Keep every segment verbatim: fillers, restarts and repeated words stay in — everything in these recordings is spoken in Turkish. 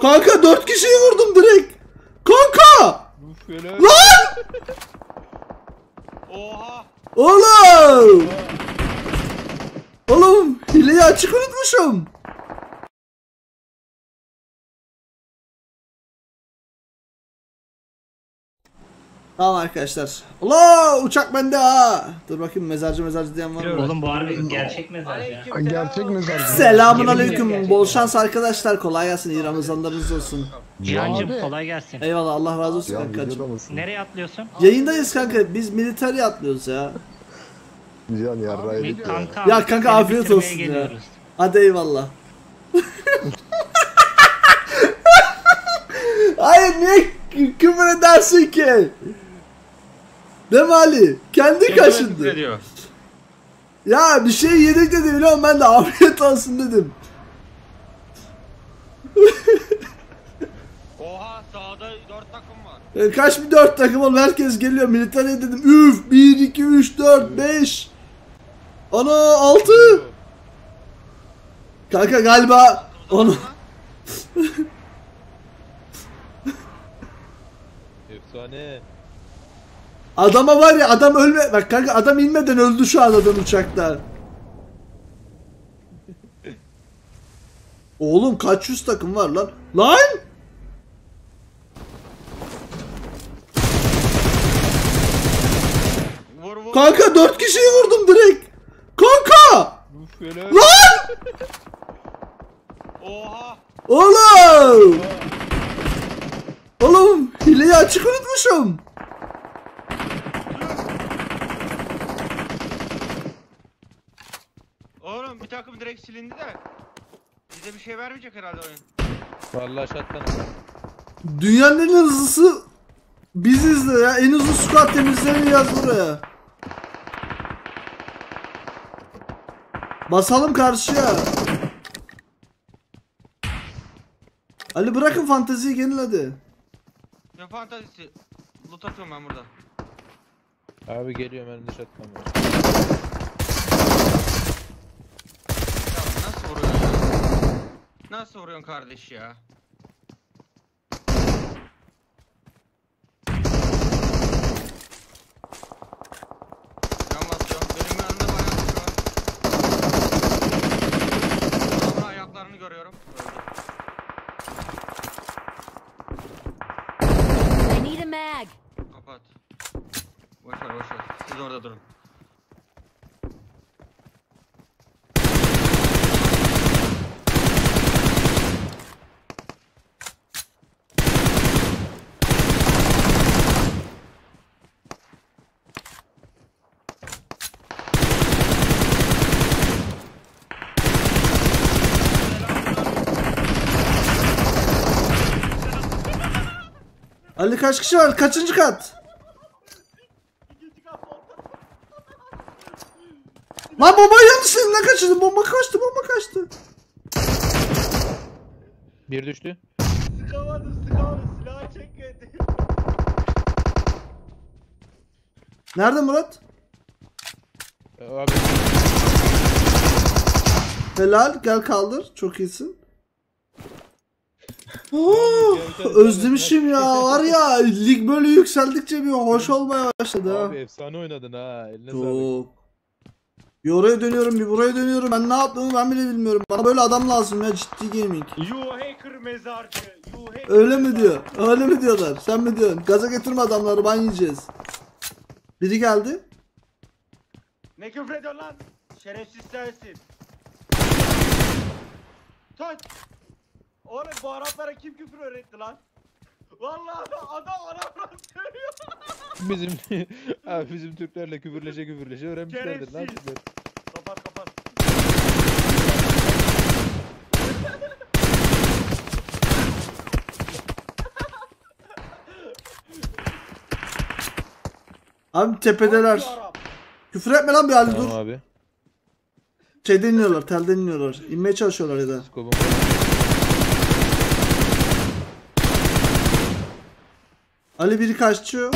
Kanka dört kişiyi vurdum direkt. Kanka. Lan. Oha. Oğlum. Oğlum hileyi açık unutmuşum. Tamam arkadaşlar. Allah uçak bende ha. Dur bakayım mezarcı mezarcı diyen var mı? Oğlum bu harbi gerçek mezarcı ya. Gerçek mezarcı. Selamun aleyküm. Bol şans arkadaşlar. Kolay gelsin. İyi Ramazanlarınız olsun. Cihan'cım Abi. kolay gelsin. Eyvallah Allah razı olsun Ya kankacığım. videoda mısın? Nereye atlıyorsun? Yayındayız kanka. Biz military atlıyoruz ya. Cihan yarrağı yedik ya. Kanka, Ya kanka seni afiyet bitirmeye olsun ya. geliyoruz. Hadi eyvallah. Hayır niye kü- küfür edersin ki? Değil mi Ali? Kendi kaşındı. Ya bir şey yedik dedi biliyorum ben de afiyet olsun dedim. Oha sağda dört takım var. E, kaç bir dört takım oğlum herkes geliyor military dedim. Üf bir iki üç dört beş. Ana altı. Kanka galiba onu. Efsane. Adama var ya adam ölme bak kanka adam inmeden öldü şu an adam uçakta. Oğlum kaç yüz takım var lan? Lan! Vur vur. Kanka dört kişiyi vurdum direkt. Kanka! Lan! Oha. Oğlum! Oğlum hileyi açık unutmuşum. Oğlum bir takım direkt silindi de. Bize bir şey vermeyecek herhalde oyun. Vallahi şattan. Dünyanın en hızlısı biziz de ya. En hızlı squad temizlerini yaz buraya. Basalım karşıya. Ali bırakın fanteziyi gelin hadi. Ne fantazisi. Loot atıyorum ben burada. Abi geliyorum ben de şattan. Ya nasıl vuruyorsun ya? Nasıl vuruyorsun kardeş ya? Can basıyorum. Benim yanımda bayağı bir şey var. Ama ayaklarını görüyorum. Öldü. I need a mag. Kapat. Boşver boşver. Siz orada durun. Ali kaç kişi var? Kaçıncı kat? Lan bombayı yanlış elinden kaçırdım. Bomba kaçtı, bomba kaçtı. Bir düştü. Sıkamadım sıkamadım. Silahı çekmedi. Nerede Murat? Ee, Abi Helal, gel kaldır. Çok iyisin. Oh, özlemişim ya. Var ya, lig böyle yükseldikçe bir hoş olmaya başladı ha. abi efsane oynadın ha. Eline sağlık. Çok. Bir oraya dönüyorum, bir buraya dönüyorum. Ben ne yaptığımı ben bile bilmiyorum. Bana böyle adam lazım ya, ciddi gaming. You hacker mezarcı. You hacker Öyle mi mezarcı. diyor? Öyle mi diyorlar? Sen mi diyorsun? Gaza getirme adamları, ban yiyeceğiz. Biri geldi. Ne küfür ediyorsun lan? Şerefsiz sensin. Tut. Oğlum bu Araplara kim küfür öğretti lan? Vallahi adam adam Araplar söylüyor. Bizim abi bizim Türklerle küfürleşe küfürleşe öğrenmişlerdir lan Şerefsiz. sizler. Kapat kapat. Abi tepedeler. Hangi Arap? Küfür etme lan bir halde dur. Tamam abi. Şeyden iniyorlar, telden iniyorlar. İnmeye çalışıyorlar ya da. Skobum. Ali biri kaçıyor.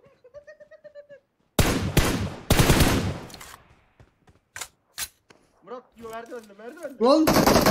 Murat Yo merdivende merdivende. Lan.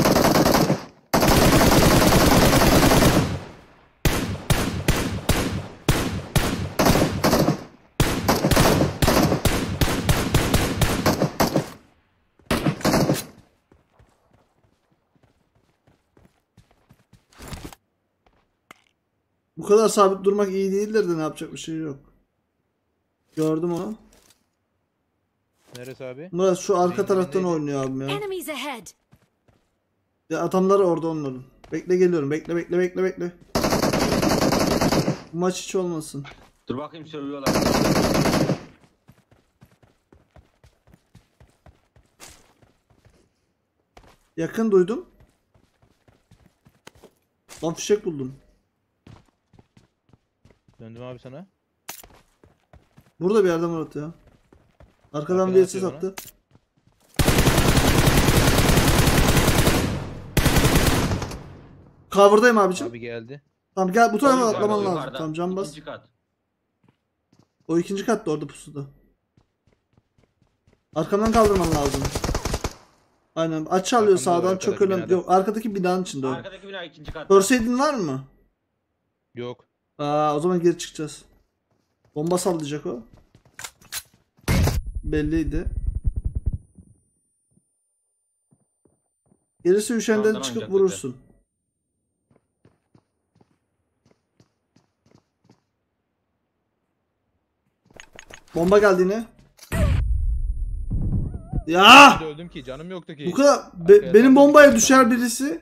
Bu kadar sabit durmak iyi değildir de ne yapacak bir şey yok. Gördüm onu. Neresi abi? Murat şu arka Neydi, taraftan neydi? oynuyor abim ya. Enemies ahead. Ya adamları orada onların. Bekle geliyorum. Bekle bekle bekle bekle. Bu maç hiç olmasın. Dur bakayım söylüyorlar. Yakın duydum. Lan fişek buldum. Döndüm abi sana. Burada bir yerde Murat ya. Arkadan Arkadan bir ses atıyor attı. Cover'dayım abicim. Abi geldi. Tamam gel bu tarafa Yukarıda, atlaman lazım. yukarıda. Tamam can bas. İkinci kat. O ikinci katta orada pusuda. Arkamdan kaldırman lazım. Aynen aç çalıyor Arkamda sağdan var, çok arkadaki önemli. binada. Yok arkadaki binanın içinde o. Arkadaki bina ikinci kat. Görseydin var mı? Yok. Aa o zaman geri çıkacağız. Bomba sallayacak o. Belliydi. Gerisi üşenden Sağdan çıkıp oynayacak vurursun. Bomba geldi yine. Ya! Ben de öldüm ki canım yoktu ki. Bu kadar be- benim bombaya düşer birisi.